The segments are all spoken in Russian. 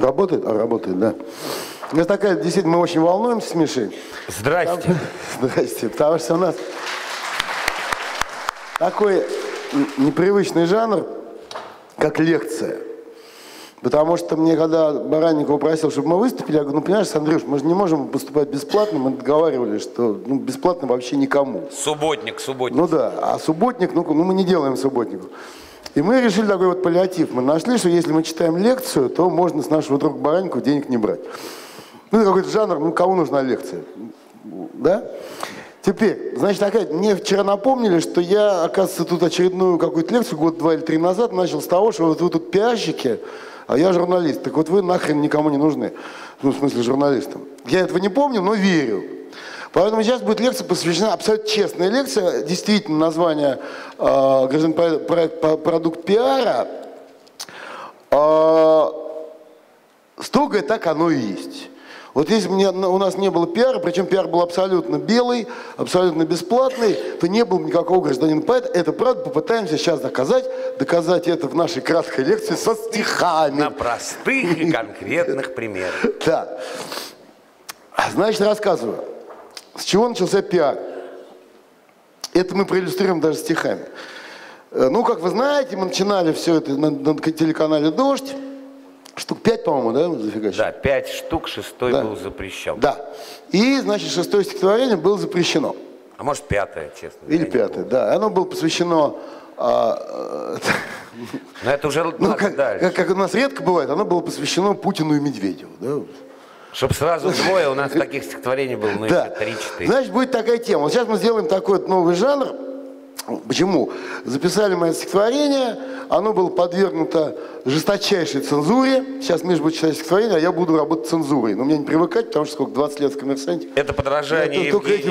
Работает? А, работает, да. У нас такая, действительно, мы очень волнуемся с Мишей. Здрасте. Здрасте, потому что у нас такой непривычный жанр, как лекция. Потому что мне, когда Баранников просил, чтобы мы выступили, я говорю, ну, понимаешь, Андрюш, мы же не можем поступать бесплатно, мы договаривались, что бесплатно вообще никому. Субботник. Ну да, а субботник, ну мы не делаем субботников. И мы решили такой вот паллиатив. Мы нашли, что если мы читаем лекцию, то можно с нашего друга Баранникова денег не брать. Ну, это какой-то жанр, ну, кому нужна лекция? Да? Теперь, значит, опять, мне вчера напомнили, что я, оказывается, тут очередную какую-то лекцию год, 2 или 3 назад начал с того, что вот вы тут пиарщики, а я журналист. Так вот вы нахрен никому не нужны. Ну, в смысле, журналистам. Я этого не помню, но верю. Поэтому сейчас будет лекция посвящена, абсолютно честная лекция, действительно, название «Гражданин проект продукт пиара». Строго так оно и есть. Вот если бы у нас не было пиара, причем пиар был абсолютно белый, абсолютно бесплатный, то не было никакого гражданина поэта. Это правда, попытаемся сейчас доказать это в нашей краткой лекции со стихами. На простых и конкретных примерах. Да. Значит, рассказываю. С чего начался пиар? Это мы проиллюстрируем даже стихами. Ну, как вы знаете, мы начинали все это на телеканале «Дождь». Штук 5, по-моему, да, зафигачили? Да, 5 штук, 6-й был запрещен. Да. И, значит, 6-е стихотворение было запрещено. А может, 5-е, честно. Или 5-е, да. Оно было посвящено... Но это уже как у нас редко бывает, оно было посвящено Путину и Медведеву. Да? Чтобы сразу двое, у нас таких стихотворений было, ну, да. 3-4. Значит, будет такая тема. Вот сейчас мы сделаем такой вот новый жанр. Почему? Записали мы это стихотворение, оно было подвергнуто жесточайшей цензуре. Сейчас Миша будет читать стихотворение, а я буду работать цензурой. Но мне не привыкать, потому что сколько, 20 лет в «Коммерсанте». Это подражание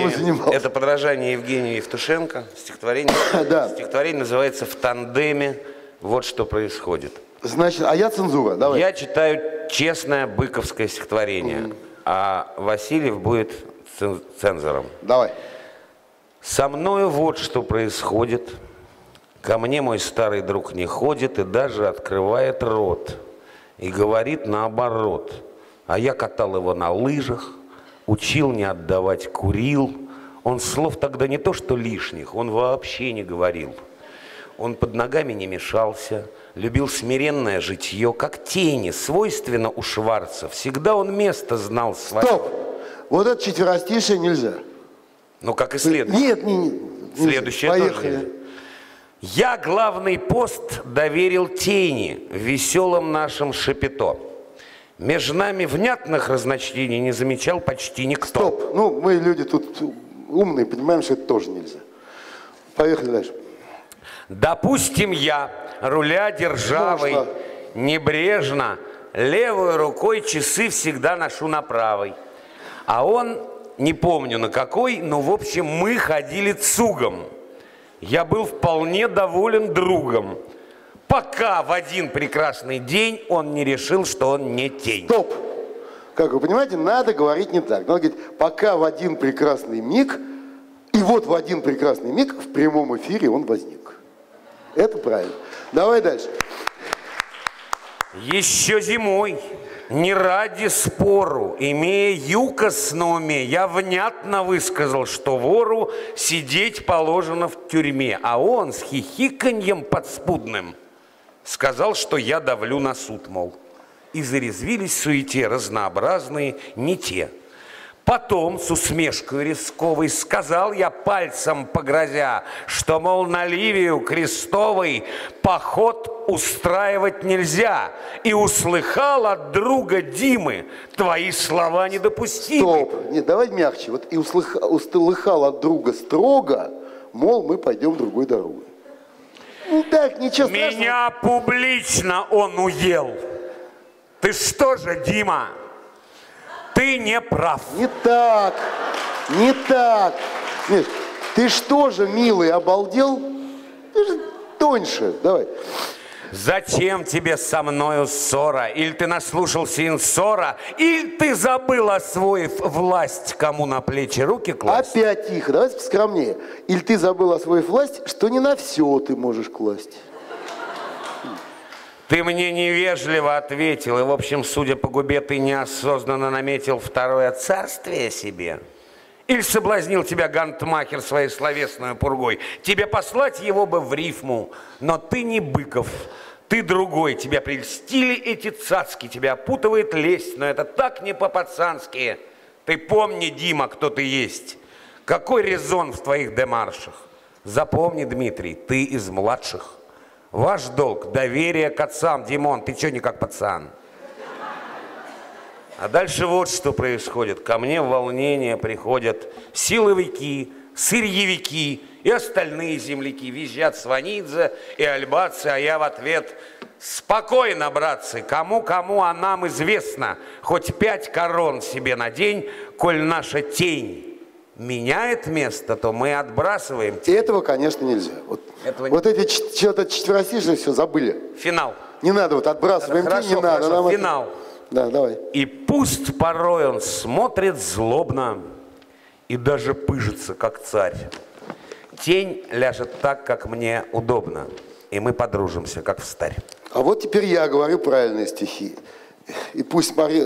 Евгению Евтушенко. Стихотворение, да. Стихотворение называется «В тандеме. Вот что происходит». Значит, а я цензура, давай. Я читаю честное быковское стихотворение, а Васильев будет цензором. Давай. Со мною вот что происходит. Ко мне мой старый друг не ходит и даже открывает рот. И говорит наоборот. А я катал его на лыжах, учил не отдавать, курил. Он слов тогда не то что лишних, он вообще не говорил. Он под ногами не мешался, любил смиренное житье, как тени, свойственно у Шварца. Всегда он место знал свое. Стоп! Вот это четверостишее нельзя. Ну, как и следующее. Нет. Следующее Поехали. тоже. Я главный пост доверил тени в веселом нашем шапито. Между нами внятных разночтений не замечал почти никто. Стоп. Ну, мы люди тут умные, понимаем, что это тоже нельзя. Поехали дальше. Допустим, я, руля державой, небрежно, левой рукой часы всегда ношу на правой. А он, не помню на какой, но, в общем, мы ходили цугом. Я был вполне доволен другом, пока в один прекрасный день он не решил, что он не тень. Стоп! Как вы понимаете, надо говорить не так. Надо говорить, пока в один прекрасный миг, и вот в один прекрасный миг в прямом эфире он возник. Это правильно. Давай дальше. Еще зимой, не ради спору, имея ЮКОС на уме, я внятно высказал, что вору сидеть положено в тюрьме, а он с хихиканьем подспудным сказал, что я давлю на суд, мол. И зарезвились в суете разнообразные не те. Потом с усмешкой рисковой сказал я, пальцем погрозя, что, мол, на Ливию крестовый поход устраивать нельзя. И услыхал от друга Димы, твои слова недопустимы. Стоп, нет, давай мягче. Вот и услыхал от друга строго, мол, мы пойдем другой дорогой. Ну так, ничего страшного. Меня публично он уел. Ты что же, Дима? Ты не прав. Не так, не так. Миш, ты что же, милый, обалдел? Ты же тоньше, давай. Зачем тебе со мною ссора? Или ты наслушался инсора? Или ты забыл, освоив власть, кому на плечи руки класть? Опять тихо, давайте поскромнее. Или ты забыл, освоив власть, что не на все ты можешь класть. Ты мне невежливо ответил, и, в общем, судя по губе, ты неосознанно наметил второе царствие себе. Или соблазнил тебя гантмахер своей словесной пургой. Тебе послать его бы в рифму, но ты не Быков, ты другой. Тебя прельстили эти цацки, тебя опутывает лесть, но это так не по-пацански. Ты помни, Дима, кто ты есть. Какой резон в твоих демаршах? Запомни, Дмитрий, ты из младших. Ваш долг – доверие к отцам. Димон, ты чё не как пацан? А дальше вот что происходит. Ко мне в волнение приходят силовики, сырьевики и остальные земляки. Визжат Сванидзе и Альбацы, а я в ответ: спокойно, братцы, кому-кому, а нам известно. Хоть 5 корон себе надень, коль наша тень меняет место, то мы отбрасываем. И этого, конечно, нельзя. Вот эти что-то четверостишие все забыли. Финал. Не надо, вот отбрасываем тень, не надо. Хорошо, финал. Да, давай. И пусть порой он смотрит злобно и даже пыжится, как царь. Тень ляжет так, как мне удобно, и мы подружимся, как встарь. А вот теперь я говорю правильные стихи. И пусть порой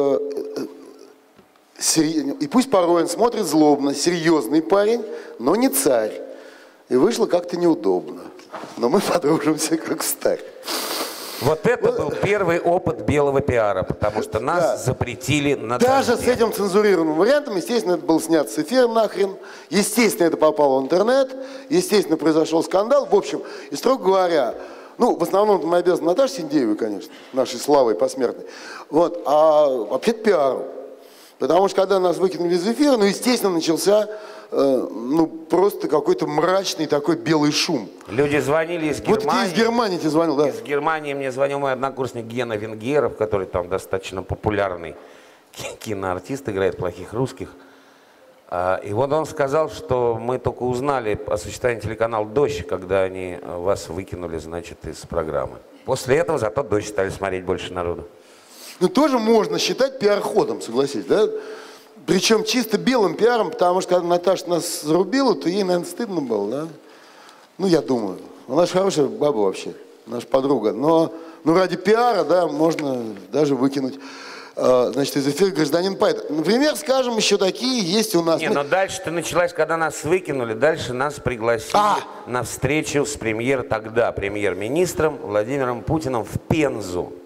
он смотрит злобно, серьезный парень, но не царь. И вышло как-то неудобно. Но мы подружимся, как встарь. Вот это был первый опыт белого пиара, потому что нас запретили на Даже дожде. с этим цензурированным вариантом, естественно, это был снят с эфира нахрен, естественно, это попало в интернет, естественно, произошел скандал. В общем, и строго говоря, ну, в основном мы обязаны Наташе Синдеевой, конечно, нашей славой посмертной, вот, а вообще-то пиару. Потому что когда нас выкинули из эфира, ну, естественно, начался ну, просто какой-то мрачный такой белый шум. Люди звонили из Германии. Вот ты из Германии тебе звонил, да? Из Германии мне звонил мой однокурсник Гена Венгеров, который там достаточно популярный киноартист, играет плохих русских. И вот он сказал, что мы только узнали о существовании телеканала «Дождь», когда они вас выкинули, значит, из программы. После этого зато «Дождь» стали смотреть больше народу. Ну, тоже можно считать пиар-ходом, согласись, да? Причем чисто белым пиаром, потому что когда Наташа нас зарубила, то ей, наверное, стыдно было, да? Ну, я думаю. Она же хорошая баба вообще, наша подруга. Но ну, ради пиара, да, можно даже выкинуть, значит, из эфира «Гражданин поэт». Например, скажем, еще такие есть у нас. Не, но дальше-то началась, когда нас выкинули, дальше нас пригласили на встречу с премьер-министром Владимиром Путиным в Пензу.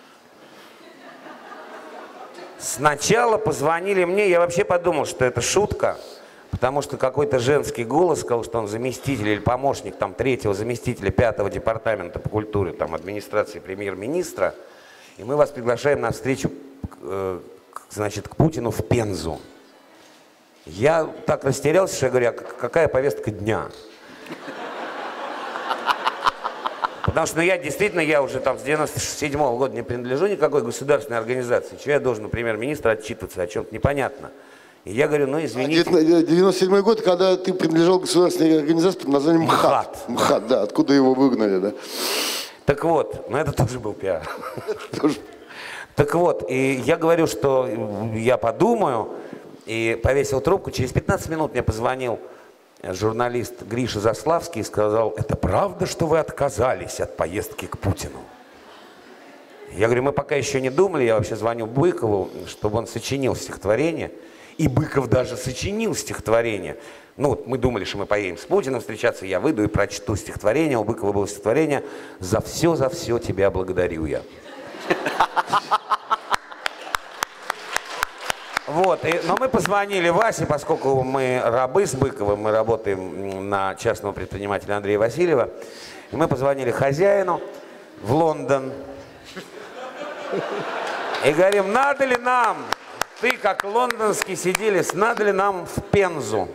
Сначала позвонили мне, я вообще подумал, что это шутка, потому что какой-то женский голос сказал, что он заместитель или помощник там 3-го заместителя 5-го департамента по культуре, там администрации премьер-министра, и мы вас приглашаем на встречу, значит, к Путину в Пензу. Я так растерялся, что я говорю: а какая повестка дня? Потому что, ну, я уже там с 97-го года не принадлежу никакой государственной организации. Чего я должен, например, премьер-министр отчитываться о чем-то непонятно? И я говорю: ну, извините. 97-й год, когда ты принадлежал государственной организации под названием МХАТ. МХАТ, да, откуда его выгнали, да. Так вот, ну это тоже был пиар. Так вот, и я говорю, что я подумаю, и повесил трубку. Через 15 минут мне позвонил журналист Гриша Заславский и сказал: это правда, что вы отказались от поездки к Путину? Я говорю: мы пока еще не думали, я вообще звоню Быкову, чтобы он сочинил стихотворение. И Быков даже сочинил стихотворение. Ну, вот мы думали, что мы поедем с Путиным встречаться, я выйду и прочту стихотворение. У Быкова было стихотворение: за все тебя благодарю я. Вот, но мы позвонили Васе, поскольку мы рабы с Быковым, мы работаем на частного предпринимателя Андрея Васильева. И мы позвонили хозяину в Лондон и говорим: надо ли нам, ты как лондонский сиделец, надо ли нам в Пензу?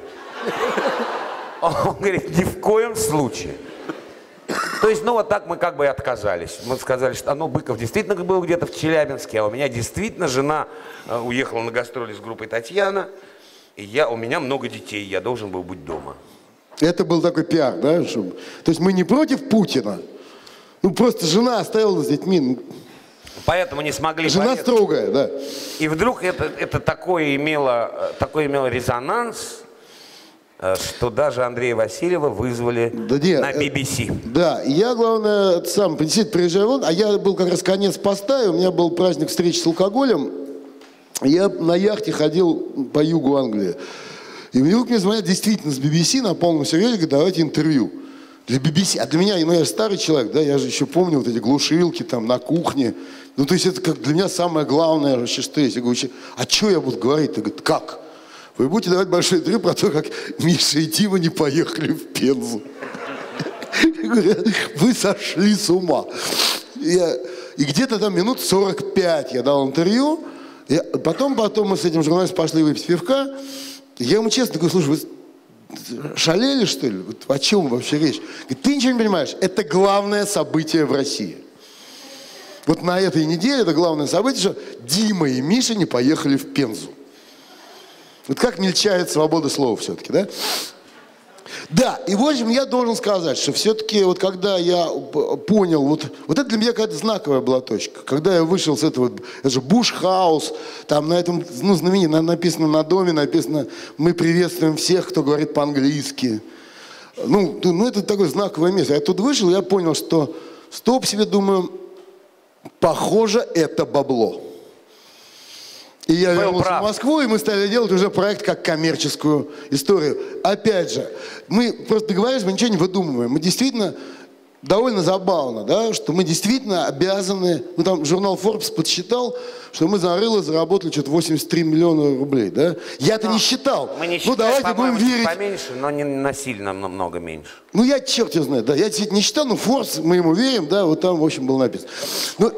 Он говорит: ни в коем случае. То есть, ну вот так мы как бы и отказались. Мы сказали, что Быков действительно был где-то в Челябинске, а у меня действительно жена уехала на гастроли с группой Татьяна, и у меня много детей, я должен был быть дома. Это был такой пиар, да? Чтобы... То есть мы не против Путина, ну просто жена оставила с детьми. Поэтому не смогли. Жена строгая, да. И вдруг это такое имело резонанс, что даже Андрея Васильева вызвали на BBC. Да, и я, главное, сам приезжаю вон, а я был как раз конец поста, и у меня был праздник встречи с алкоголем. Я на яхте ходил по югу Англии. И вдруг мне звонят действительно с BBC на полном серьезе, говорят, давайте интервью. Для BBC, а для меня, ну я же старый человек, да, я же еще помню вот эти глушилки там на кухне. Ну то есть это как для меня самое главное вообще, что есть. Я говорю, а что я буду говорить? Ты говорит, как? Вы будете давать большое интервью про то, как Миша и Дима не поехали в Пензу. Я говорю, вы сошли с ума. И где-то там минут 45 я дал интервью. Потом мы с этим журналистом пошли выпить пивка. Я ему честно говорю, слушай, вы шалели, что ли? Вот о чем вообще речь? Говорит, ты ничего не понимаешь, это главное событие в России. Вот на этой неделе это главное событие, что Дима и Миша не поехали в Пензу. Вот как мельчает свобода слова все-таки, да? Да, и в общем я должен сказать, что все-таки вот когда я понял, вот это для меня какая-то знаковая была точка. Когда я вышел с этого, это же Буш-хаус, там на этом, ну, знаменито, написано на доме, написано «Мы приветствуем всех, кто говорит по-английски». Ну, это такое знаковое место. Я тут вышел, я понял, что стоп себе, думаю, похоже, это бабло. И я вернулся в Москву, и мы стали делать уже проект как коммерческую историю. Опять же, мы просто договорились, мы ничего не выдумываем. Мы действительно, довольно забавно, да, что мы действительно обязаны, ну там журнал Forbes подсчитал, что мы за рыло заработали что-то 83 миллиона рублей, да. Я-то не считал. Мы не считаем, давайте будем верить. Поменьше, но не насильно много меньше. Ну я черт его знает, да, я действительно не считал, но Forbes, мы ему верим, да, вот там, в общем, было написано. Ну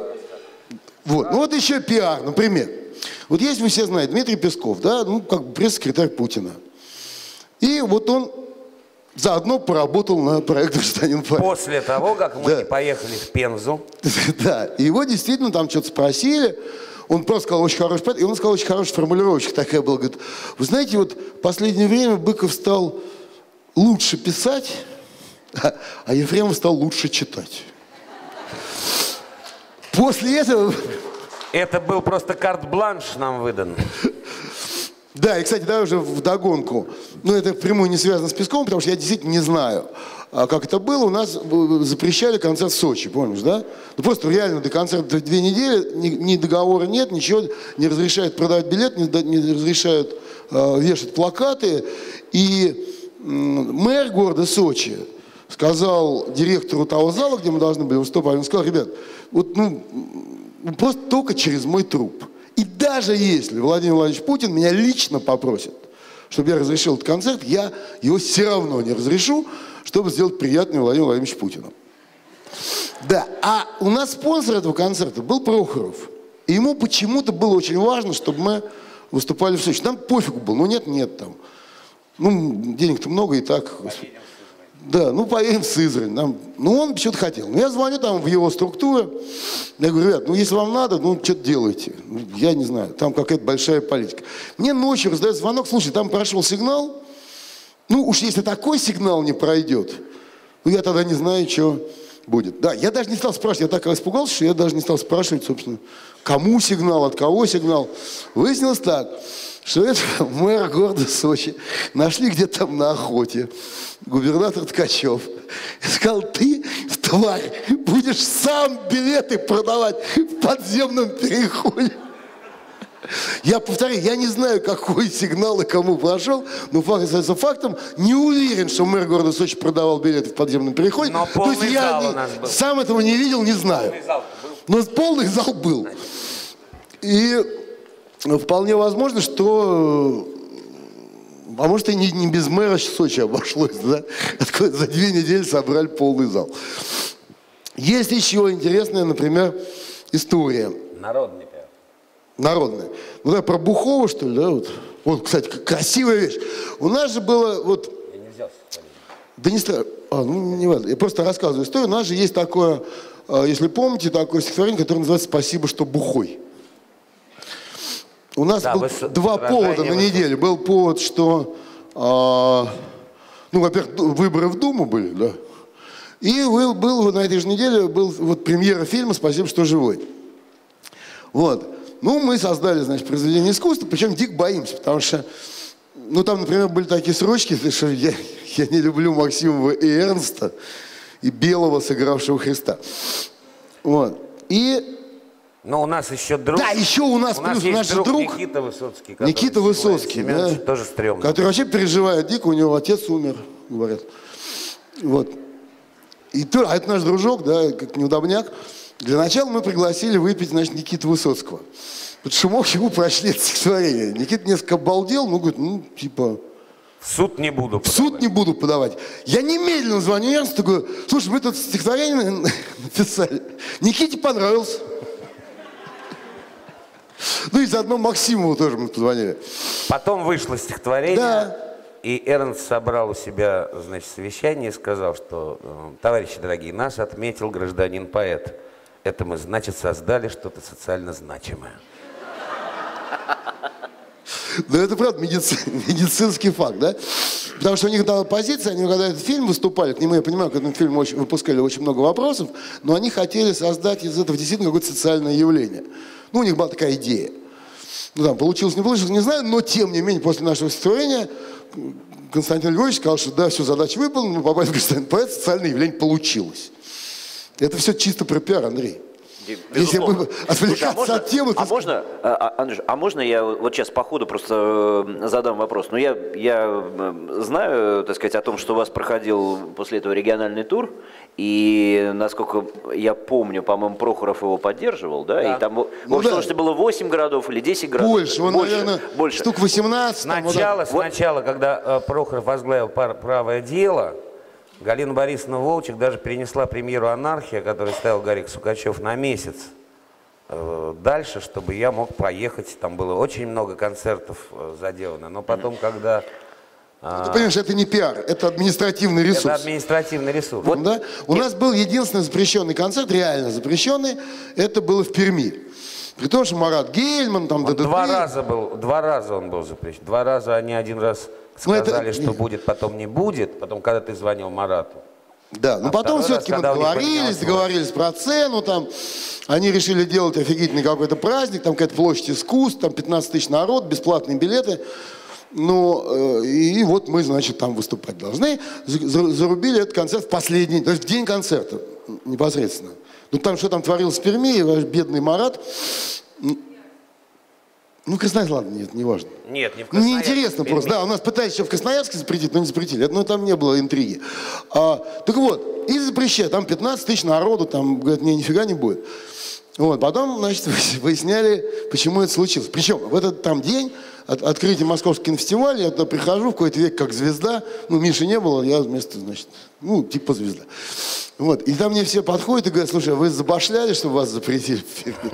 вот еще пиар, например. Вот есть, вы все знаете, Дмитрий Песков, да, ну, как бы пресс-секретарь Путина. И вот он заодно поработал на проект «Гражданин Павел». После того, как мы не поехали в Пензу. Да, и его действительно там что-то спросили. Он просто сказал очень хороший проект, и он сказал очень хорошая формулировочка такая была. Говорит, вы знаете, вот в последнее время Быков стал лучше писать, а Ефремов стал лучше читать. После этого... Это был просто карт-бланш нам выдан. Да, и, кстати, да, уже вдогонку. Ну, это впрямую не связано с Песковым, потому что я действительно не знаю, как это было. У нас запрещали концерт в Сочи, помнишь, да? Ну, просто реально до концерта 2 недели, ни договора нет, ничего, не разрешают продавать билет, не разрешают вешать плакаты. И мэр города Сочи сказал директору того зала, где мы должны были выступать, он сказал, ребят, вот, просто только через мой труп. И даже если Владимир Владимирович Путин меня лично попросит, чтобы я разрешил этот концерт, я его все равно не разрешу, чтобы сделать приятный Владимиру Владимировичу Путину. Да, а у нас спонсор этого концерта был Прохоров. И ему почему-то было очень важно, чтобы мы выступали в Сочи. Нам пофигу было, ну нет там. Ну, денег-то много и так. Да, ну поедем в Сызрань. Ну он что-то хотел. Ну я звоню там в его структуру. Я говорю, ребят, ну если вам надо, ну что-то делайте. Ну, я не знаю, там какая-то большая политика. Мне ночью раздает звонок, слушай, там прошел сигнал. Ну уж если такой сигнал не пройдет, ну я тогда не знаю, что будет. Да, я даже не стал спрашивать, я так испугался, что я даже не стал спрашивать, собственно, кому сигнал, от кого сигнал. Выяснилось так, что это мэр города Сочи нашли где-то там на охоте. Губернатор Ткачев. И сказал, ты, тварь, будешь сам билеты продавать в подземном переходе. Я повторяю, я не знаю, какой сигнал и кому прошел, но факт остается фактом. Не уверен, что мэр города Сочи продавал билеты в подземном переходе. Но полный зал у нас был. Сам этого не видел, не знаю. Но полный зал был. И вполне возможно, что... А может, и не без мэра Сочи обошлось, да? За 2 недели собрали полный зал. Есть еще интересная, например, история. Народный пиар. Народная. Ну да, про Бухова, что ли, да? Вот, кстати, красивая вещь. У нас же было вот... Я не взял. Да не страшно. Ну, не важно. Я просто рассказываю историю. У нас же есть такое, если помните, такое стихотворение, которое называется «Спасибо, что бухой». У нас было 2 повода на неделе. Был повод, что, ну, во-первых, выборы в Думу были, да. И был на этой же неделе был вот премьера фильма «Спасибо, что живой». Вот. Ну, мы создали, значит, произведение искусства, причем дико боимся, потому что ну, там, например, были такие строчки, что я не люблю Максимова и Эрнста, и Белого, сыгравшего Христа. Вот. И... Но у нас еще друг. Да, еще у нас плюс есть наш друг Никита Высоцкий. Никита Высоцкий, да, тоже стрёмно. который вообще переживает дико, у него отец умер, говорят. Вот. И то, а это наш дружок, да, как неудобняк. Для начала мы пригласили выпить, значит, Никиту Высоцкого. Потому что мог ему прочли это стихотворение. Никита несколько обалдел, ну, говорит, ну, типа... В суд не буду подавать. В суд не буду подавать. Я немедленно звоню Эрнсту, говорю, слушай, мы тут стихотворение написали. Никите понравился. Ну и заодно Максимову тоже мы позвонили. Потом вышло стихотворение, да. И Эрнст собрал у себя, значит, совещание и сказал, что, товарищи дорогие, нас отметил гражданин-поэт. Это мы, значит, создали что-то социально значимое. Ну это правда медицинский факт, да? Потому что у них была позиция, они когда этот фильм выступали, к нему, я понимаю, к этому фильму выпускали очень много вопросов, но они хотели создать из этого действительно какое-то социальное явление. Ну, у них была такая идея. Ну, там, получилось, не знаю, но, тем не менее, после нашего стихотворения Константин Львович сказал, что да, все, задача выполнена, мы попали в гражданин поэт, социальное явление получилось. Это все чисто про пиар, Андрей. Если я буду отвлекаться от темы... Можно, Андрюш, а можно я вот сейчас по ходу просто задам вопрос? Ну, я знаю, так сказать, о том, что у вас проходил после этого региональный тур, и, насколько я помню, по-моему, Прохоров его поддерживал, да? И там, в общем, что было 8 городов или 10 городов? Больше, он, наверное, штук 18. Сначала, когда Прохоров возглавил «Правое дело», Галина Борисовна Волчек даже перенесла премьеру «Анархия», которую ставил Гарик Сукачев, на месяц дальше, чтобы я мог поехать. Там было очень много концертов заделано. Но потом, когда... Ты понимаешь, это не пиар, это административный ресурс. Это административный ресурс. Вот, да? У нас был единственный запрещенный концерт, реально запрещенный, это было в Перми. При том, что Марат Гельман, там... Два раза он был запрещен. 2 раза, они 1 раз... Сказали, что будет, потом не будет. Потом, когда ты звонил Марату. Да, но потом все-таки мы договорились про цену. Там, они решили делать офигительный какой-то праздник. Там какая-то площадь искусств, там 15 тысяч народ, бесплатные билеты. Ну, и вот мы, значит, там выступать должны. Зарубили этот концерт в последний, то есть в день концерта непосредственно. Ну, там что там творилось в Перми, бедный Марат... Ну, Красноярск, ладно, нет, не важно. Нет, не в Красноярске. Неинтересно просто. Да, у нас пытались еще в Красноярске запретить, но не запретили. Но там не было интриги. Так вот, и запрещают. Там 15 тысяч народу, там, говорят, нифига не будет. Вот, потом, значит, выясняли, почему это случилось. Причем в этот там день открытия Московского кинофестиваля, я туда прихожу в какой-то век как звезда. Ну, Миши не было, я вместо, значит, ну, типа звезда. Вот, и там мне все подходят и говорят, слушай, а вы забашляли, чтобы вас запретили?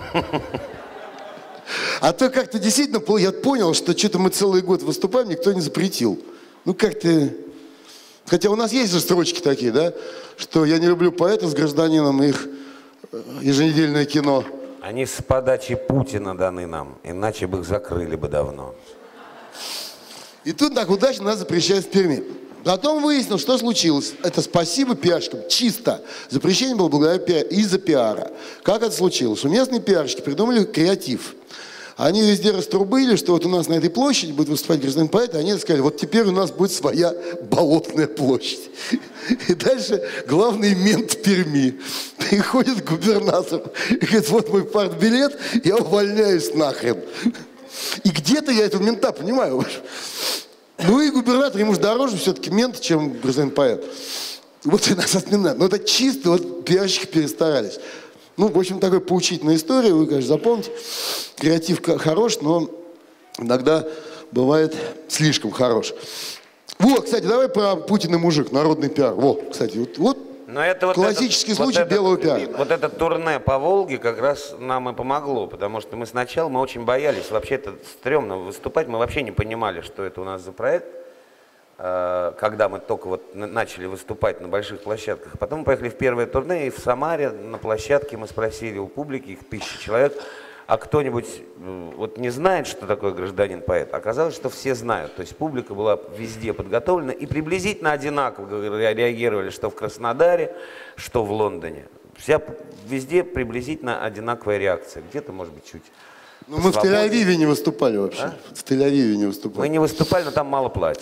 А то как-то действительно, я понял, что что-то мы целый год выступаем, никто не запретил. Ну как-то... Хотя у нас есть же строчки такие, да? Что я не люблю поэтов с гражданином, их еженедельное кино. Они с подачи Путина даны нам, иначе бы их закрыли бы давно. И тут так удачно нас запрещают в Перми. Потом выяснилось, что случилось. Это спасибо пиарщикам. Чисто. Запрещение было благодаря из-за пиара. Как это случилось? У местные пиарщики придумали креатив. Они везде раструбили, что вот у нас на этой площади будет выступать гражданин поэт, и они сказали, вот теперь у нас будет своя болотная площадь. И дальше главный мент Перми приходит к губернатору и говорит, вот мой партбилет, я увольняюсь нахрен. И где-то я этого мента понимаю. Ну и губернатор, ему же дороже все-таки мент, чем гражданин поэт. Вот и нас отминают. Но это чисто, вот пиарщики перестарались. Ну, в общем, такая поучительная история, вы, конечно, запомните. Креатив хорош, но иногда бывает слишком хорош. Вот, кстати, давай про Путин и мужик, народный пиар. Вот, кстати, вот классический случай белого пиара. Вот это турне по Волге как раз нам и помогло, потому что мы сначала очень боялись, вообще это стрёмно выступать, мы вообще не понимали, что это у нас за проект, когда мы только вот начали выступать на больших площадках. Потом мы поехали в первое турне, и в Самаре на площадке мы спросили у публики, их 1000 человек, а кто-нибудь вот не знает, что такое гражданин-поэт? Оказалось, что все знают. То есть публика была везде подготовлена и приблизительно одинаково реагировали, что в Краснодаре, что в Лондоне. Везде приблизительно одинаковая реакция. Где-то, может быть, чуть Ну, мы в Тель-Авиве не выступали вообще. А? В Тель-Авиве не выступали. Мы не выступали, но там мало платят.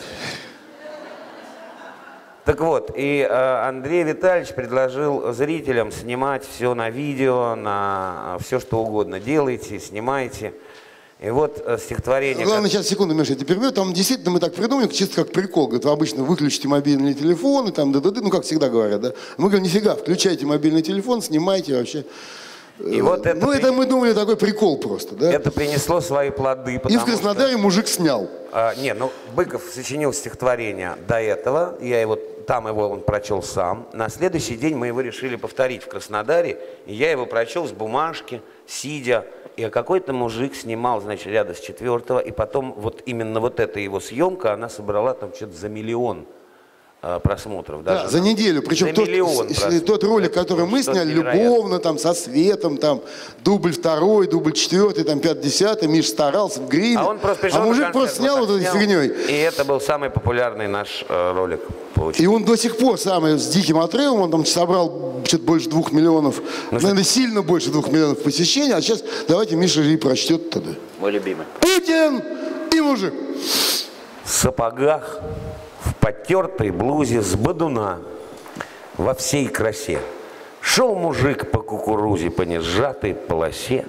Так вот, и Андрей Витальевич предложил зрителям снимать все на видео, на все что угодно. Делайте, снимайте. И вот стихотворение... Главное, сейчас, секунду, Миша, я тебя перебью. Там действительно мы так придумали, чисто как прикол. Говорят, вы обычно выключите мобильные телефоны, там, ну, как всегда говорят, да. Мы говорим, нифига, включайте мобильный телефон, снимайте вообще. И вот это, ну, это мы думали, такой прикол просто, да. Это принесло свои плоды. И в Краснодаре мужик снял. Не, ну, Быков сочинил стихотворение до этого, там он прочел сам. На следующий день мы его решили повторить в Краснодаре, и я его прочел с бумажки, сидя. И какой-то мужик снимал, значит, рядом с 4-го, и потом вот именно вот эта его съемка, она собрала там что-то за 1 миллион просмотров. Даже, да, за неделю. Причем тот ролик, который мы сняли, любовно, там, со светом, там, дубль 2, дубль 4, там, 5-10, Миш старался в гриме. А он просто пришел мужик просто снял вот этой фигней. И это был самый популярный наш ролик. И он до сих пор самый с диким отрывом, он там собрал что-то больше 2 миллионов, наверное, сильно больше 2 миллионов посещений. А сейчас давайте Миша и прочтет тогда. Мой любимый. Путин и мужик. В сапогах, в потертой блузе с бодуна, во всей красе. Шел мужик по кукурузе, по несжатой полосе.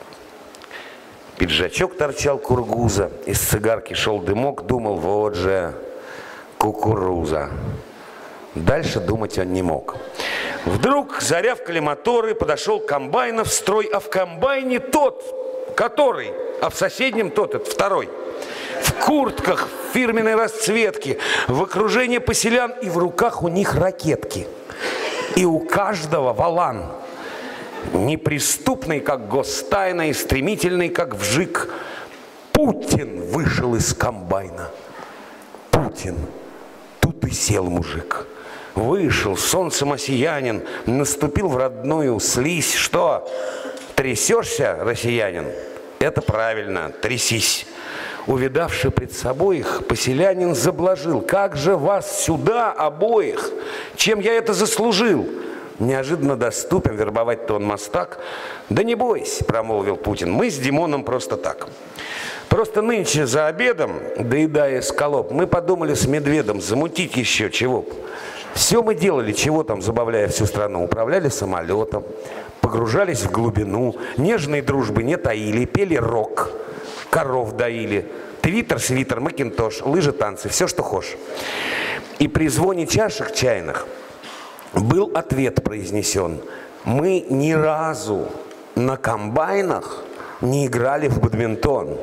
Пиджачок торчал кургуза, из цигарки шел дымок, думал, вот же кукуруза. Дальше думать он не мог. Вдруг зарявкали моторы, подошел комбайнов строй, а в комбайне тот, который, а в соседнем тот, это второй. В куртках фирменной расцветки, в окружении поселян, и в руках у них ракетки. И у каждого волан. Неприступный, как гостайна, и стремительный, как вжик. Путин вышел из комбайна. Путин. Тут и сел мужик. Вышел, солнцем осиянин, наступил в родную слизь. Что? Трясешься, россиянин? Это правильно, трясись. Увидавши пред собой их, поселянин заблажил. Как же вас сюда обоих? Чем я это заслужил? Неожиданно доступен, вербовать-то он мастак. Да не бойся, промолвил Путин, мы с Димоном просто так. Просто нынче за обедом, доедая скалоп, мы подумали с Медведом замутить еще чего. Все мы делали, чего там, забавляя всю страну. Управляли самолетом, погружались в глубину, нежной дружбы не таили, пели рок, коров доили, твиттер, свитер, макинтош, лыжи, танцы, все, что хочешь. И при звоне чашек чайных был ответ произнесен. Мы ни разу на комбайнах не играли в бадминтон.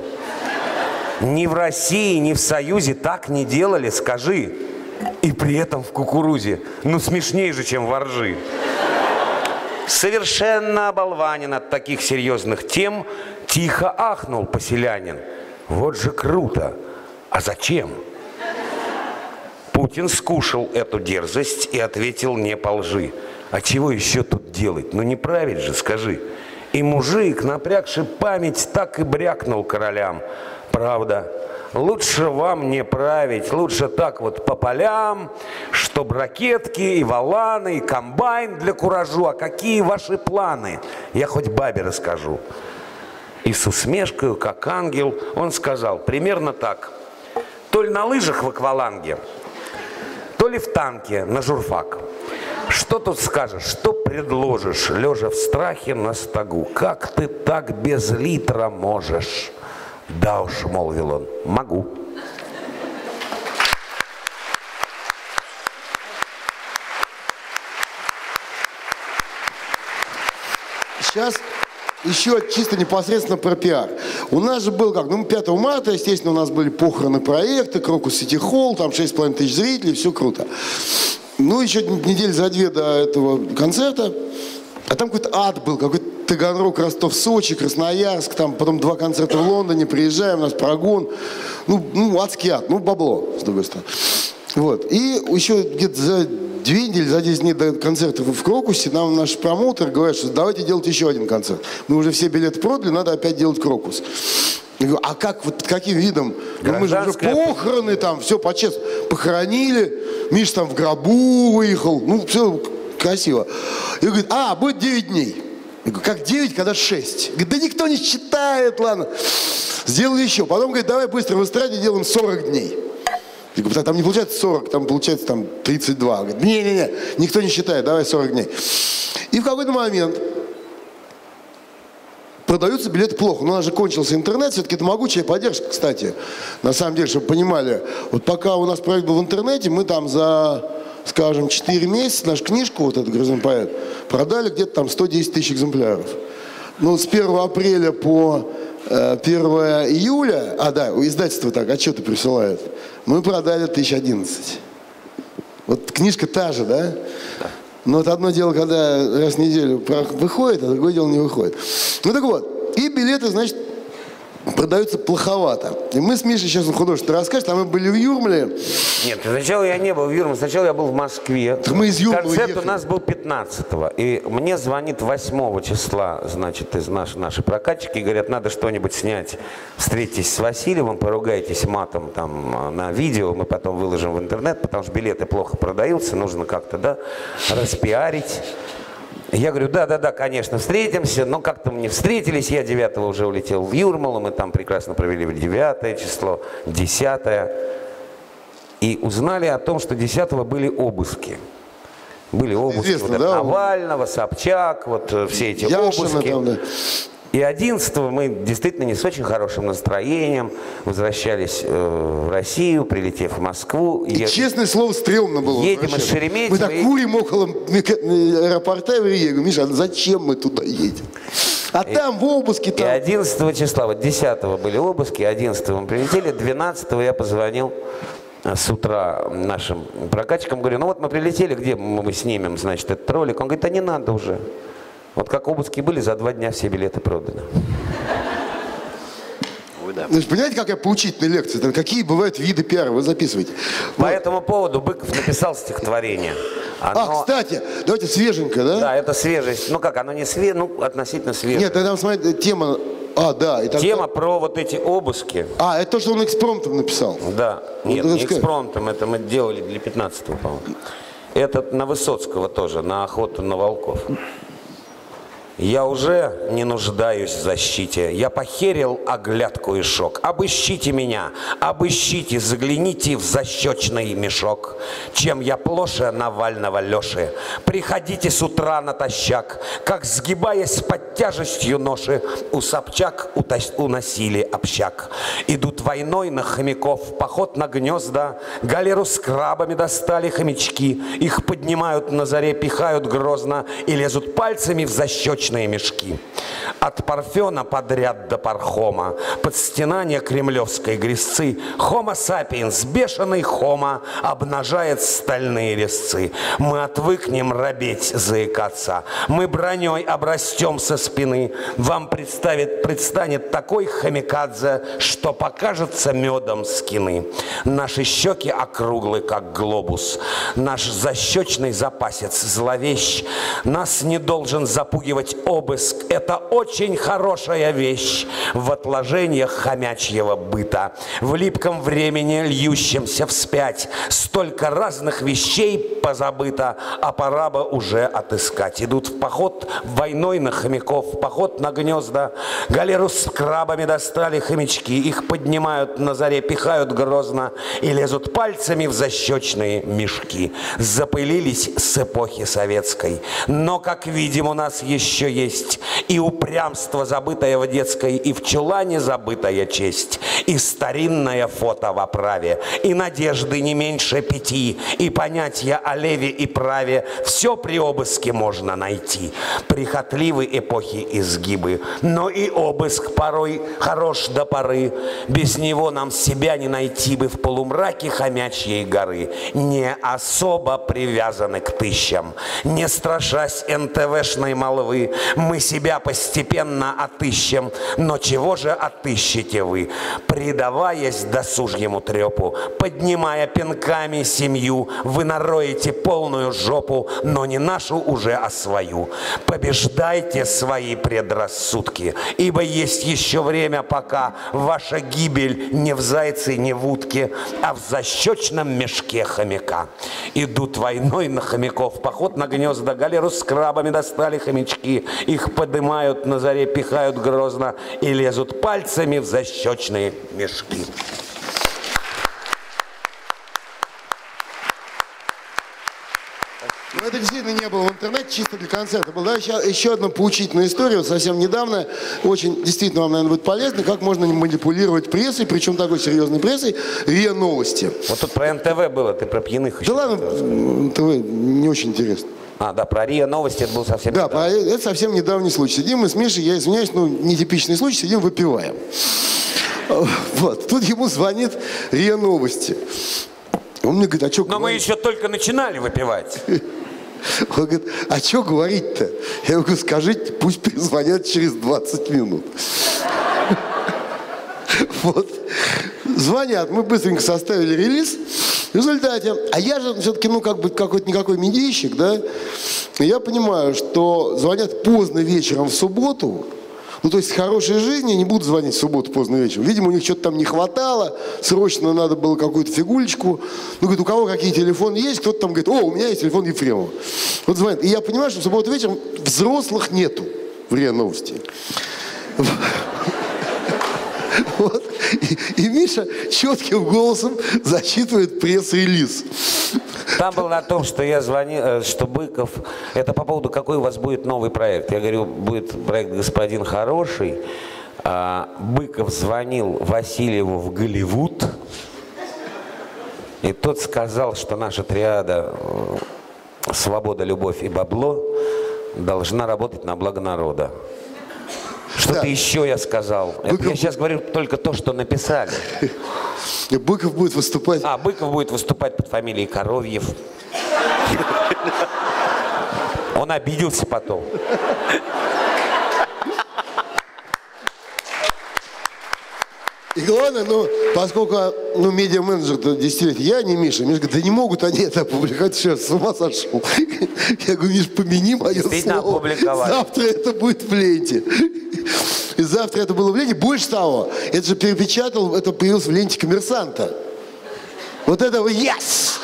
Ни в России, ни в Союзе так не делали, скажи. И при этом в кукурузе. Ну, смешнее же, чем во ржи. Совершенно оболванен от таких серьезных тем, тихо ахнул поселянин. Вот же круто. А зачем? Путин скушал эту дерзость и ответил не по лжи. А чего еще тут делать? Ну не править же, скажи. И мужик, напрягши память, так и брякнул королям. Правда, лучше вам не править, лучше так вот по полям, чтоб ракетки и воланы, и комбайн для куражу. А какие ваши планы? Я хоть бабе расскажу. И с усмешкой, как ангел, он сказал примерно так. То ли на лыжах в акваланге, то ли в танке на журфак. Что тут скажешь, что предложишь, лежа в страхе на стогу? Как ты так без литра можешь? Да уж, молвил он, могу. Сейчас еще чисто непосредственно про пиар. У нас же был как, 5 марта, естественно, у нас были похороны проекта, Крокус Сити Холл, там 6,5 тысяч зрителей, все круто. Ну, еще недели за 2 до этого концерта, а там какой-то ад был, какой-то Таганрог, Ростов, Сочи, Красноярск, там потом 2 концерта в Лондоне, приезжаем, у нас прогон, ну адский ад, бабло, с другой стороны. Вот, и еще где-то за 2 недели, за 10 дней до концерта в Крокусе нам наш промоутер говорит, что давайте делать еще один концерт. Мы уже все билеты продали, надо опять делать Крокус. Я говорю, а как, вот каким видом? Мы же уже похороны там, все по-честному. Похоронили, Миш там в гробу выехал, все красиво. И говорит, будет 9 дней. Я говорю, как 9, когда 6? Говорит, да никто не считает, ладно. Сделали еще. Потом говорит, давай быстро в эстраде делаем 40 дней. Я говорю, там не получается 40, там получается там 32. Говорит, не-не-не, никто не считает, давай 40 дней. И в какой-то момент продаются билеты плохо. Но у нас же кончился интернет, все-таки это могучая поддержка, кстати. На самом деле, чтобы понимали, вот пока у нас проект был в интернете, мы там за, скажем, 4 месяца нашу книжку, вот этот «Грозный поэт», продали где-то там 110 тысяч экземпляров. Ну, с 1 апреля по 1 июля, издательство так, отчеты присылает, мы продали 1011. Вот книжка та же, да? Но вот одно дело, когда раз в неделю выходит, а другое дело не выходит. Ну так вот, и билеты, значит, продаются плоховато. И мы с Мишей сейчас художественно расскажем, а мы были в Юрмале. Нет, сначала я не был в Юрмале, сначала я был в Москве. Так мы из Юрмалы Концерт ехали. у нас был 15-го. И мне звонит 8 числа, значит, из наши прокатчики, и говорят, надо что-нибудь снять. Встретитесь с Васильевым, поругайтесь матом там на видео, мы потом выложим в интернет, потому что билеты плохо продаются, нужно как-то, да, распиарить. Я говорю, да, конечно, встретимся, но как-то мы не встретились, я 9-го уже улетел в Юрмалу, мы там прекрасно провели 9 число, 10-е, и узнали о том, что 10-го были обыски. Были обыски Известно, вот да? Навального, Собчак, вот все эти Яшина обыски. там, да. И 11-го мы действительно не с очень хорошим настроением возвращались в Россию, прилетев в Москву. И, честное слово, стрёмно было. Едем из Шереметьево. Мы так курим около аэропорта в Риге. Я говорю, Миша, а зачем мы туда едем? А там в обыске там. И 11 числа, вот 10-го были обыски, 11-го мы прилетели, 12-го я позвонил с утра нашим прокатчикам, говорю, ну вот мы прилетели, где мы снимем, значит, этот ролик? Он говорит, а не надо уже. Вот как обыски были, за 2 дня все билеты проданы. Вы же понимаете, какая поучительная лекция? Там какие бывают виды пиара, вы записываете. По этому поводу Быков написал стихотворение. Кстати, давайте свеженькое, да? Да, это свежесть. Ну как, оно не свежее, ну относительно свежее. Нет, там, смотрите, тема... Тема про вот эти обыски. Это то, что он экспромтом написал. Да. Нет, не экспромтом, это мы делали для 15-го, по-моему. Это на Высоцкого тоже, на охоту на волков. Я уже не нуждаюсь в защите. Я похерил оглядку и шок. Обыщите меня, обыщите, загляните в защечный мешок. Чем я плоше Навального Леши. Приходите с утра натощак, как сгибаясь под тяжестью ноши, у Собчак уносили общак. Идут войной на хомяков, поход на гнезда, галеру с крабами достали хомячки. Их поднимают на заре, пихают грозно и лезут пальцами в защечный мешки. От Парфена подряд до Пархома, под стенание кремлевской грязцы, Homo sapiens, бешеный Хома, обнажает стальные резцы. Мы отвыкнем робеть, заикаться, мы броней обрастем со спины. Вам предстанет такой хомикадзе, что покажется медом скины. Наши щеки округлы, как глобус, наш защечный запасец зловещ. Нас не должен запугивать обыск. Это очень хорошая вещь в отложениях хомячьего быта, в липком времени, льющемся вспять. Столько разных вещей позабыто, а пора бы уже отыскать. Идут в поход войной на хомяков, в поход на гнезда. Галеру с крабами достали хомячки, их поднимают на заре, пихают грозно и лезут пальцами в защечные мешки. Запылились с эпохи советской, но, как видим, у нас еще есть и упрямство, забытое в детской, и в чулане забытая честь, и старинное фото в оправе, и надежды не меньше 5, и понятия о леве и праве. Все при обыске можно найти. Прихотливы эпохи изгибы, но и обыск порой хорош до поры. Без него нам себя не найти бы в полумраке хомячьей горы. Не особо привязаны к тыщам, не страшась НТВшной молвы, мы себя постепенно отыщем. Но чего же отыщете вы? предаваясь досужьему трепу, поднимая пинками семью, вы нароете полную жопу, но не нашу уже, а свою. Побеждайте свои предрассудки, ибо есть еще время, пока ваша гибель не в зайце, не в утке, а в защечном мешке хомяка. Идут войной на хомяков, поход на гнезда, галеру с крабами достали хомячки, их поднимают на заре, пихают грозно и лезут пальцами в защечные мешки. Ну, это действительно не было в интернете, чисто для концерта. Была еще одна поучительная история, вот совсем недавно, очень действительно вам, наверное, будет полезно, как можно манипулировать прессой, причем такой серьезной прессой, РИА Новости. Вот тут про НТВ было, ты про пьяных еще. Да ладно, ТВ не очень интересно. А, да, про РИА Новости это был совсем да, недавно. Это совсем недавний случай. Сидим мы с Мишей, я извиняюсь, ну, нетипичный случай, сидим, выпиваем. Вот, тут ему звонит РИА Новости. Он мне говорит, а что Но мы еще только начинали выпивать. Он говорит, а что говорить-то? Я говорю, скажите, пусть перезвонят через 20 минут. Вот. Звонят, мы быстренько составили релиз. В результате, а я же все-таки, ну, как бы какой-никакой медийщик, да, и я понимаю, что звонят поздно вечером в субботу. Ну, то есть, хорошей жизни не будут звонить в субботу поздно вечером. Видимо, у них что-то там не хватало, срочно надо было какую-то фигулечку. Ну, говорит, у кого какие телефоны есть? Кто-то там говорит, о, у меня есть телефон Ефремова. Вот звонит. И я понимаю, что в субботу вечером взрослых нету в РИА Новости. Вот. И Миша четким голосом зачитывает пресс-релиз. Там было о том, что я звонил, что Быков, это по поводу, какой у вас будет новый проект. Я говорю, будет проект «Господин хороший». Быков звонил Васильеву в Голливуд, и тот сказал, что наша триада «Свобода, любовь и бабло» должна работать на благо народа. Что-то еще я сказал. Я сейчас говорю только то, что написали. Быков будет выступать. Быков будет выступать под фамилией Коровьев. Он обиделся потом. И главное, ну, поскольку, ну, медиа-менеджер-то 10 лет, я не Миша. Миша говорит, да не могут они это опубликовать, сейчас с ума сошел. Я говорю, Миш, помяни мое слово. Завтра это будет в ленте. И завтра это было в ленте. Больше того, это же перепечатал, это появилось в ленте «Коммерсанта». Вот это вот yes!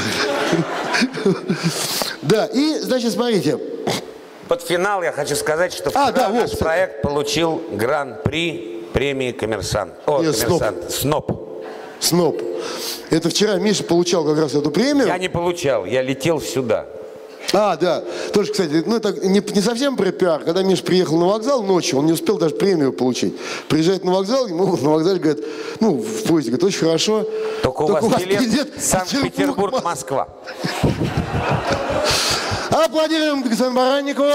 Да, и, значит, смотрите. Под финал я хочу сказать, что вчера наш проект получил гран-при премии «Коммерсант». «Коммерсант». СНОП. Это вчера Миша получал как раз эту премию. Я не получал, я летел сюда. Да. Тоже, кстати, ну это не совсем про пиар. Когда Миша приехал на вокзал ночью, он не успел даже премию получить. Приезжает на вокзал, ему на вокзале говорят, ну, в поезде, говорит, очень хорошо. Только у вас билет Санкт-Петербург-Москва. Аплодируем Александру Баранникову.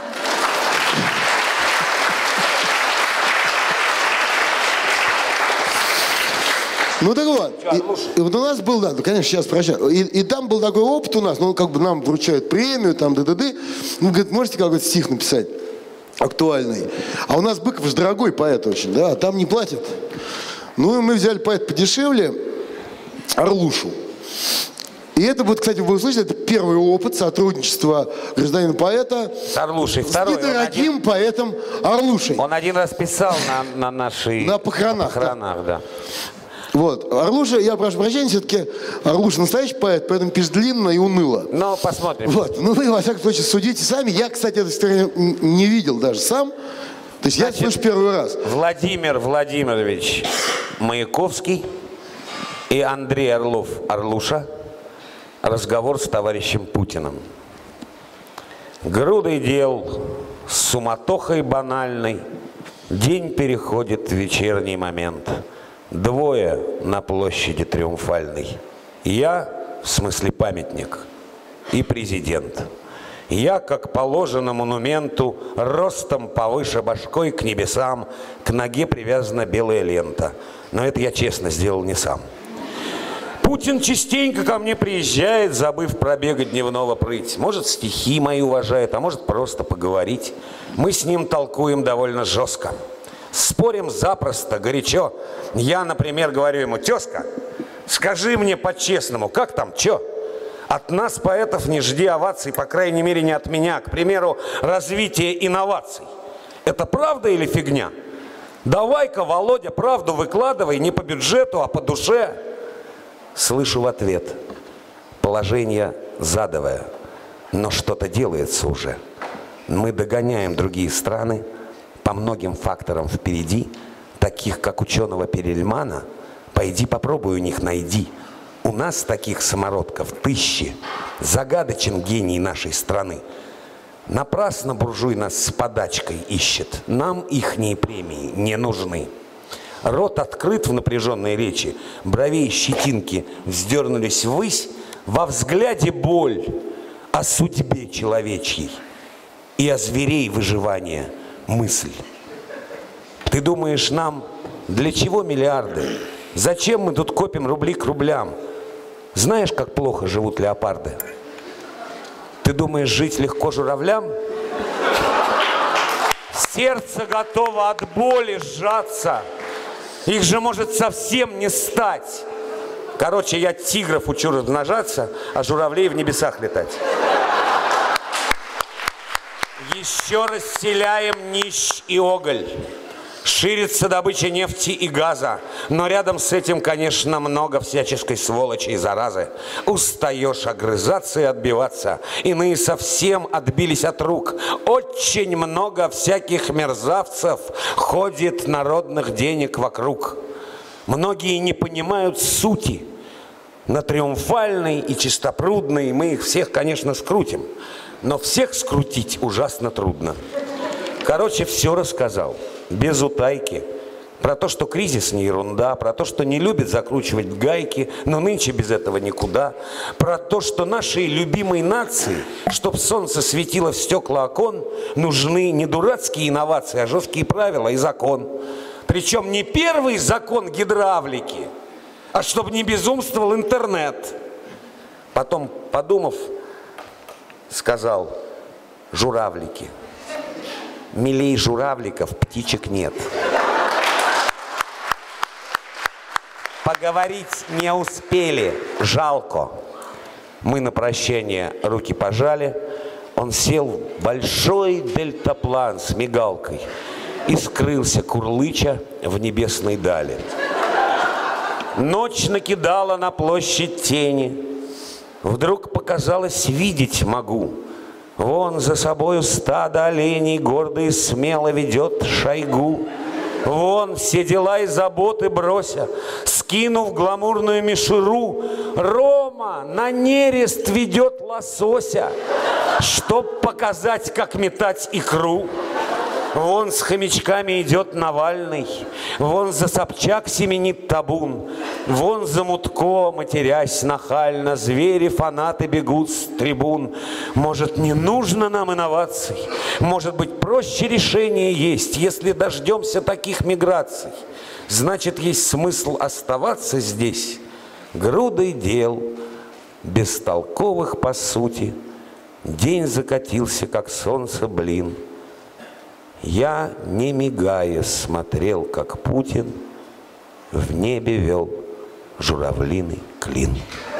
Ну так вот, и вот у нас был, да, ну, конечно, сейчас прощаю, и там был такой опыт у нас, ну, как бы нам вручают премию, там, ды-ды-ды, ну, говорит, можете какой-то стих написать актуальный? А у нас Быков же дорогой поэт очень, да, а там не платят. Ну, и мы взяли поэт подешевле, Орлушу. И это вот, кстати, в любом случае, это первый опыт сотрудничества гражданина-поэта с Орлушей. Второй, с недорогим поэтом Орлушей. Он один раз писал на нашей... На похоронах. Да. Вот. Орлуша, я прошу прощения, все-таки Орлуша настоящий поэт, поэтому пишет длинно и уныло. Ну, посмотрим. Вот. Ну, вы, во всяком случае, судите сами. Я, кстати, эту историю не видел даже сам. То есть я слышу первый раз. Владимир Владимирович Маяковский и Андрей Орлов Орлуша. Разговор с товарищем Путиным. Грудой дел, с суматохой банальной, день переходит в вечерний момент. Двое на площади Триумфальной. Я, в смысле памятник, и президент. Я, как положено монументу, ростом повыше башкой к небесам, к ноге привязана белая лента. Но это я честно сделал не сам. Путин частенько ко мне приезжает, забыв пробега дневного прыть. Может, стихи мои уважает, а может, просто поговорить. Мы с ним толкуем довольно жестко. Спорим запросто, горячо. Я, например, говорю ему: тезка, скажи мне по-честному, как там, чё? От нас, поэтов, не жди оваций, по крайней мере, не от меня. К примеру, развитие инноваций. Это правда или фигня? Давай-ка, Володя, правду выкладывай, не по бюджету, а по душе. Слышу в ответ: положение задовое, но что-то делается уже. Мы догоняем другие страны, по многим факторам впереди, таких как ученого Перельмана. Пойди попробуй у них найди. У нас таких самородков тысячи. Загадочен гений нашей страны. Напрасно буржуй нас с подачкой ищет. Нам ихние премии не нужны. Рот открыт в напряженной речи, бровей щетинки вздернулись ввысь, во взгляде боль о судьбе человечьей и о зверей выживания мысль. Ты думаешь, нам для чего миллиарды? Зачем мы тут копим рубли к рублям? Знаешь, как плохо живут леопарды? Ты думаешь, жить легко журавлям? Сердце готово от боли сжаться. Их же может совсем не стать. Короче, я тигров учу размножаться, а журавлей в небесах летать. Еще расселяем нищ и оголь. Ширится добыча нефти и газа, но рядом с этим, конечно, много всяческой сволочи и заразы. Устаешь огрызаться и отбиваться. Иные совсем отбились от рук. Очень много всяких мерзавцев ходит народных денег вокруг. Многие не понимают сути. На триумфальной и чистопрудной мы их всех, конечно, скрутим. Но всех скрутить ужасно трудно. Короче, все рассказал. Без утайки. Про то, что кризис не ерунда, про то, что не любит закручивать гайки, но нынче без этого никуда, про то, что нашей любимой нации, чтоб солнце светило в стекла окон, нужны не дурацкие инновации, а жесткие правила и закон. Причем не первый закон гидравлики, а чтобы не безумствовал интернет. Потом, подумав, сказал: журавлики. Милей журавликов птичек нет. Поговорить не успели, жалко. Мы на прощание руки пожали. Он сел в большой дельтаплан с мигалкой и скрылся, курлыча, в небесной дали. Ночь накидала на площадь тени. Вдруг показалось, видеть могу. Вон за собою стадо оленей гордо и смело ведет Шойгу. Вон все дела и заботы брося, скинув гламурную мишуру, Рома на нерест ведет лосося, чтоб показать, как метать икру. Вон с хомячками идет Навальный, вон за Собчак семенит табун, вон за Мутко, матерясь нахально, звери, фанаты бегут с трибун. Может, не нужно нам инноваций? Может быть, проще решение есть, если дождемся таких миграций? Значит, есть смысл оставаться здесь грудой дел, бестолковых по сути. День закатился, как солнце, блин. Я, не мигая, смотрел, как Путин в небе вел журавлиный клин.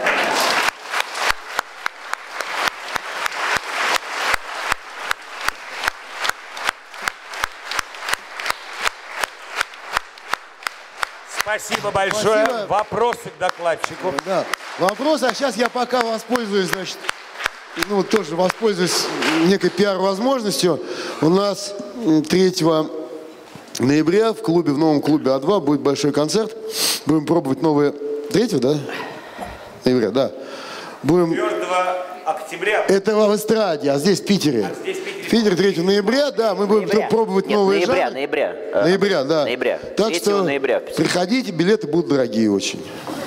Спасибо большое. Спасибо. Вопросы к докладчику. Да. Вопросы, а сейчас я пока воспользуюсь, значит, тоже воспользуюсь некой пиар-возможностью. У нас 3 ноября в новом клубе А2 будет большой концерт. Будем пробовать новые... 3, да? Ноября, да. Будем... 4 октября. Это в эстраде, а здесь в Питере. Здесь в В Питере 3 ноября, да, мы будем пробовать новые жанры. Ноября. Ноября, да. Ноября. Так 3 что ноября. приходите, билеты будут дорогие очень.